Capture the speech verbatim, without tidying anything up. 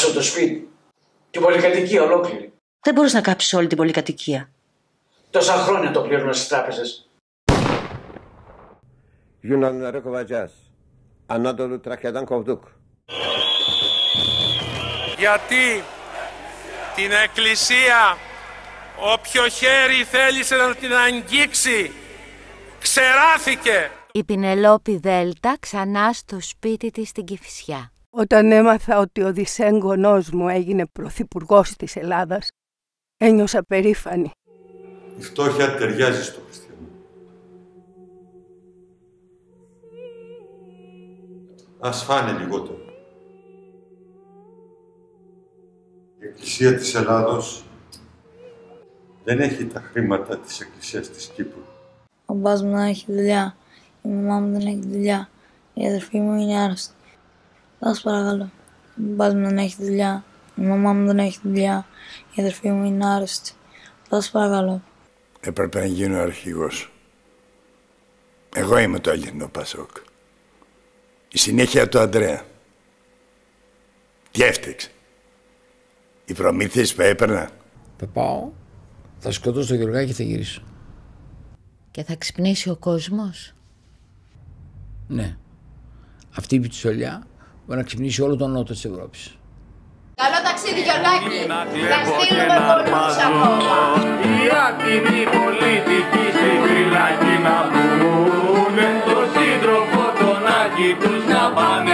κάψω το σπίτι. Την πολυκατοικία ολόκληρη. Δεν μπορείς να κάψεις όλη την πολυκατοικία. Τόσα χρόνια το πλήρωνα στις τράπεζες. Yunan Rekovacağız. Anadolu Trakya'dan kovduk. Γιατί την εκκλησία όποιο χέρι θέλησε να την αγγίξει ξεράθηκε. Η Πινελόπη Δέλτα ξανά στο σπίτι της στην Κηφισιά. Όταν έμαθα ότι ο δισέγγονός μου έγινε πρωθυπουργός της Ελλάδας, ένιωσα περήφανη. Η φτώχεια ταιριάζει στο χριστιανό. Ας φάνε λιγότερο. Η Εκκλησία της Ελλάδος δεν έχει τα χρήματα της Εκκλησίας της Κύπρου. Ο μπάς μου δεν έχει δουλειά, η μαμά μου δεν έχει δουλειά, η αδερφή μου είναι άρρωστη. Θα σας παρακαλώ. Ο μπάς μου δεν έχει δουλειά, η μαμά μου δεν έχει δουλειά, η αδερφή μου είναι άρρωστη. Θα σας παρακαλώ. Έπρεπε να γίνω αρχηγός. Εγώ είμαι το αληθινό Πασόκ. Η συνέχεια του Ανδρέα. Τι έφτιαξε. Οι προμήθειες που έπαιρνα. Θα πάω, θα σκοτώσω το Γεωργάκη και θα γυρίσω. Και θα ξυπνήσει ο κόσμος. Ναι. Αυτή η πιτσολιά μπορεί να ξυπνήσει όλο τον νότο της Ευρώπης. Καλό ταξίδι, Γεωργάκη. Θα στείλουμε πολλούς ακόμα. Οι άτιμοι πολιτικοί στην φυλακή να πούνε το σύντροφο τον Άκη τους να πάνε.